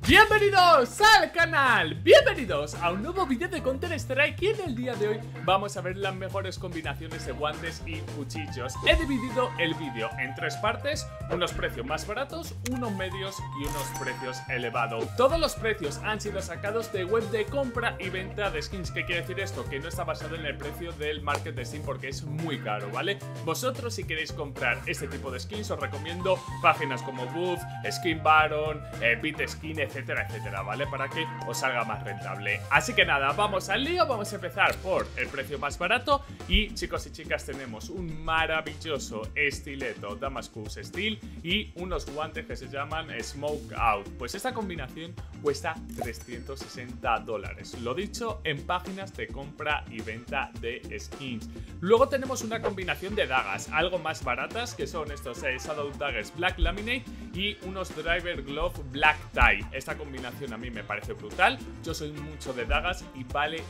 Bienvenidos al canal, bienvenidos a un nuevo vídeo de Counter Strike y en el día de hoy vamos a ver las mejores combinaciones de guantes y cuchillos. He dividido el vídeo en tres partes, unos precios más baratos, unos medios y unos precios elevados. Todos los precios han sido sacados de web de compra y venta de skins. ¿Qué quiere decir esto? Que no está basado en el precio del market de Steam porque es muy caro, ¿vale? Vosotros si queréis comprar este tipo de skins os recomiendo páginas como Buff, Skin Baron, BitSkin, etcétera, etcétera, ¿vale? Para que os salga más rentable. Así que nada, vamos al lío, vamos a empezar por el precio más barato. Y chicos y chicas, tenemos un maravilloso estileto Damascus Steel y unos guantes que se llaman Smoke Out. Pues esta combinación cuesta $360. Lo dicho, en páginas de compra y venta de skins. Luego tenemos una combinación de dagas, algo más baratas, que son estos Shadow Daggers Black Laminate y unos Driver Glove Black Tie. Esta combinación a mí me parece brutal. Yo soy mucho de dagas y vale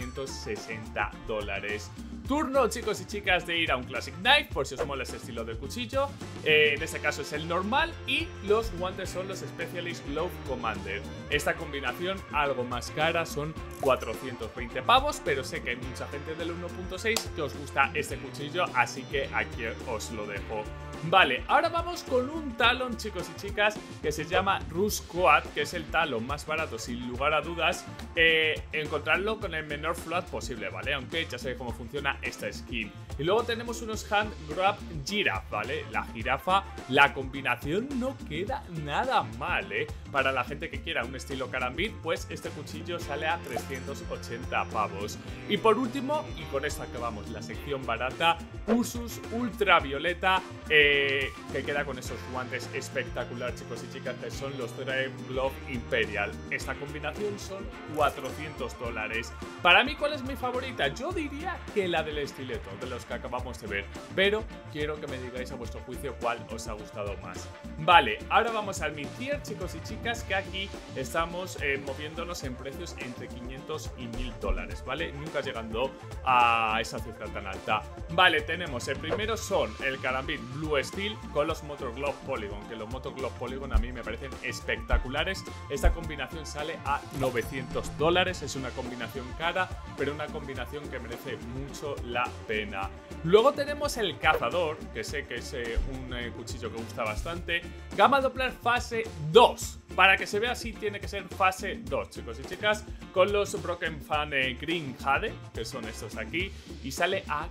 $260. Turno, chicos y chicas, de ir a un Classic Knife, por si os mola ese estilo de cuchillo. En este caso es el normal y los guantes son los Specialist Glove Commander. Esta combinación algo más cara, son 420 pavos, pero sé que hay mucha gente del 1.6 que os gusta este cuchillo, así que aquí os lo dejo. Vale, ahora vamos con un talón, chicos y chicas, que se llama Rush Quad, que es el talón más barato, sin lugar a dudas. Encontrarlo con el menor float posible, ¿vale? Aunque ya sabéis cómo funciona esta skin. Y luego tenemos unos Hand Grab Giraffe, ¿vale? La jirafa, la combinación no queda nada mal, ¿eh? Para la gente que quiera un estilo karambit, pues este cuchillo sale a 380 pavos. Y por último, y con esto acabamos la sección barata, Ursus Ultravioleta, que queda con esos guantes espectacular, chicos y chicas, que son los Drive Glove Imperial. Esta combinación son $400. Para mí, ¿cuál es mi favorita? Yo diría que la del estileto, de los que acabamos de ver, pero quiero que me digáis a vuestro juicio cuál os ha gustado más. Vale, ahora vamos al mid-tier, chicos y chicas, que aquí estamos moviéndonos en precios entre 500 y $1000, ¿vale? Nunca llegando a esa cifra tan alta. Vale, tenemos el primero son el Karambit Blue Steel con los Motor Glove Polygon, que los Motor Glove Polygon a mí me parecen espectaculares. Esta combinación sale a $900, es una combinación cara, pero una combinación que merece mucho la pena. Luego tenemos el Cazador, que sé que es un cuchillo que gusta bastante. Gamma Doppler fase 2. Para que se vea así tiene que ser fase 2, chicos y chicas, con los Broken Fan Green Jade, que son estos aquí, y sale a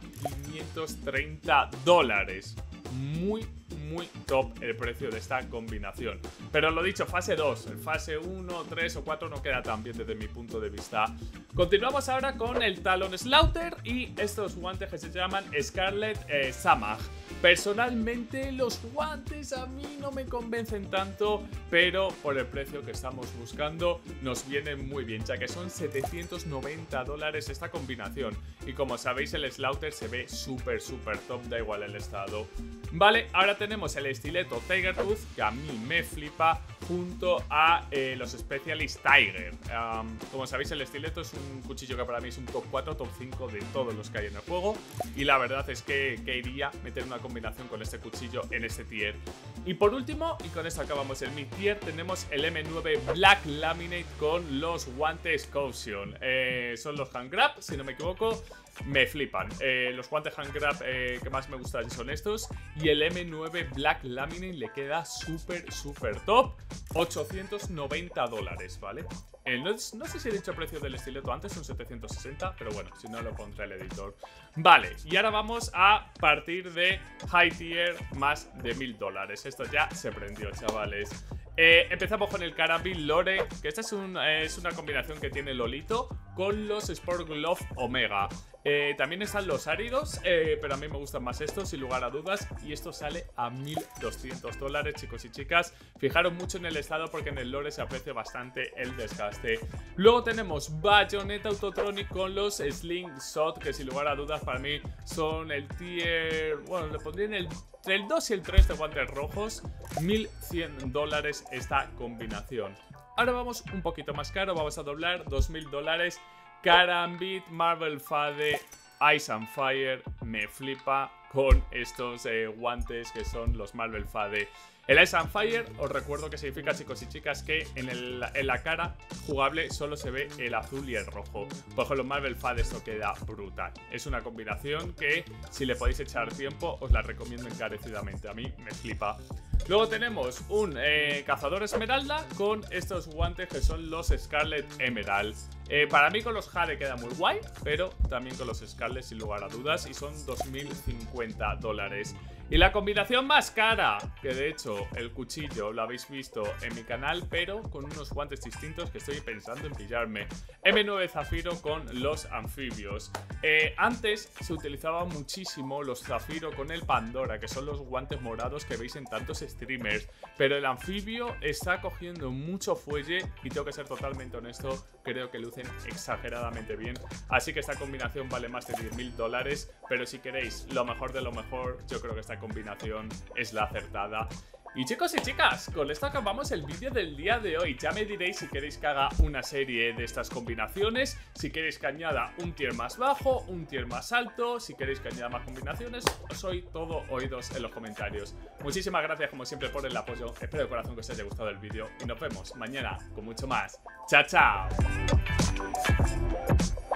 $530. Muy top el precio de esta combinación. Pero lo dicho, fase 2, el fase 1, 3 o 4 no queda tan bien desde mi punto de vista. Continuamos ahora con el Talon Slaughter y estos guantes que se llaman Scarlet Samaj. Personalmente los guantes a mí no me convencen tanto, pero por el precio que estamos buscando nos vienen muy bien, ya que son $790 esta combinación. Y como sabéis, el Slaughter se ve súper top, da igual el estado. Vale, ahora tenemos el estileto Tiger Tooth, que a mí me flipa, junto a los Specialist Tiger. Como sabéis, el estileto es un cuchillo que para mí es un top 4, top 5 de todos los que hay en el juego. Y la verdad es que iría meter una combinación con este cuchillo en este tier. Y por último, y con esto acabamos el mid tier, tenemos el M9 Black Laminate con los guantes Caution. Son los Hand Grab, si no me equivoco. Me flipan. Los guantes Hand Grab que más me gustan son estos. Y el M9 Black Laminate le queda súper top. $890, ¿vale? No sé si he dicho el precio del estileto antes, son 760, pero bueno, si no lo pondré el editor. Vale, y ahora vamos a partir de high tier más de $1000. Esto ya se prendió, chavales. Empezamos con el Karambit Lore, que esta es una combinación que tiene Lolito con los Sport Glove Omega. También están los áridos, pero a mí me gustan más estos, sin lugar a dudas. Y esto sale a $1200, chicos y chicas. Fijaros mucho en el estado porque en el lore se aprecia bastante el desgaste. Luego tenemos Bayonetta Autotronic con los Slingshot, que sin lugar a dudas para mí son el tier... Bueno, le pondría entre el 2 y el 3 de guantes rojos. $1100 esta combinación. Ahora vamos un poquito más caro, vamos a doblar $2000. Karambit Marble Fade Ice and Fire me flipa con estos guantes que son los Marvel Fade. El Ice and Fire, os recuerdo que significa, chicos y chicas, que en la cara jugable solo se ve el azul y el rojo. Pues con los Marvel Fade esto queda brutal. Es una combinación que, si le podéis echar tiempo, os la recomiendo encarecidamente. A mí me flipa. Luego tenemos un cazador esmeralda con estos guantes que son los Scarlet Emerald. Para mí con los Jade queda muy guay, pero también con los Scarlet sin lugar a dudas, y son $2050. Y la combinación más cara, que de hecho el cuchillo lo habéis visto en mi canal, pero con unos guantes distintos que estoy pensando en pillarme. M9 Zafiro con los anfibios. Antes se utilizaba muchísimo los Zafiro con el Pandora, que son los guantes morados que veis en tantos streamers, pero el anfibio está cogiendo mucho fuelle y tengo que ser totalmente honesto, creo que lucen exageradamente bien. Así que esta combinación vale más de $10.000, pero si queréis lo mejor de lo mejor, yo creo que esta combinación es la acertada. Y chicos y chicas, con esto acabamos el vídeo del día de hoy. Ya me diréis si queréis que haga una serie de estas combinaciones, si queréis que añada un tier más bajo, un tier más alto, si queréis que añada más combinaciones. Soy todo oídos en los comentarios. Muchísimas gracias como siempre por el apoyo. Espero de corazón que os haya gustado el vídeo y nos vemos mañana con mucho más. ¡Chao, chao!